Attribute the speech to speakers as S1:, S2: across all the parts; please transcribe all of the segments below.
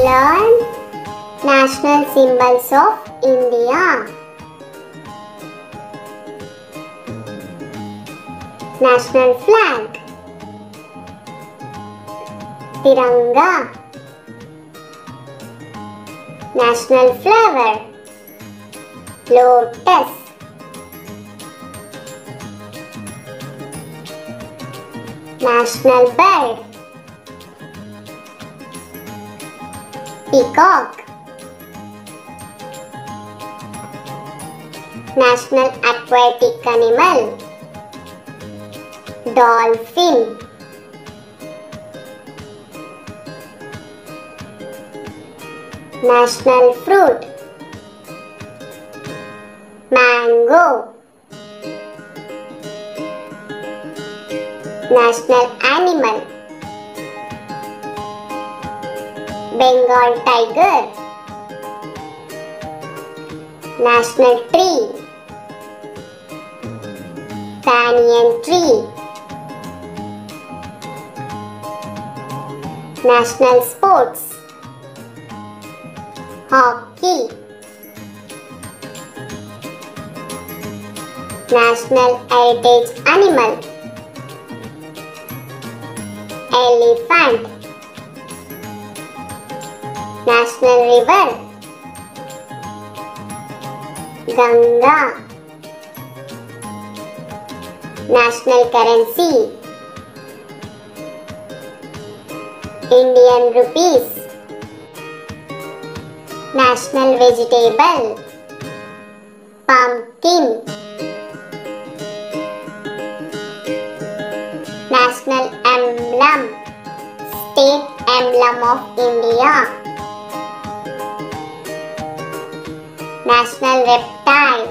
S1: learn national symbols of India. National flag, Tiranga. National flower, lotus. National bird, peacock. National aquatic animal, dolphin. National fruit, mango. National animal, Bengal tiger. National tree, banyan tree. National sports, hockey. National heritage animal, elephant. National river, Ganga. National currency, Indian rupees. National vegetable, pumpkin. National emblem, state emblem of India. National reptile,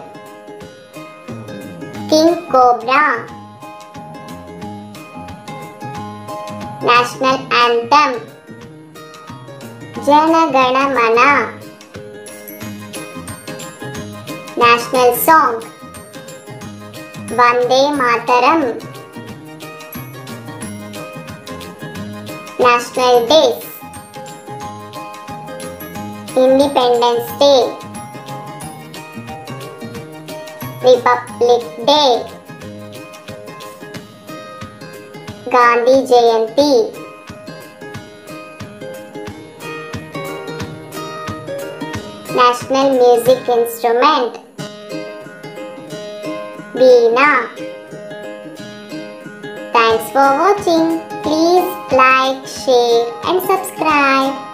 S1: king cobra. National anthem, Jana Gana Mana. National song, Vande Mataram. National days, Independence Day, Republic Day, Gandhi Jayanti. National music instrument, Veena. Thanks for watching. Please like, share and subscribe.